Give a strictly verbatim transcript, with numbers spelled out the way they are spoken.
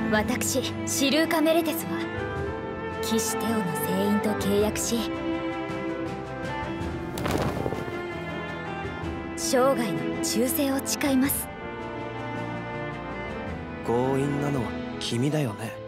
私シルーカ・メレテスは騎士テオの聖員と契約し、生涯の忠誠を誓います。 強引なのは君だよね。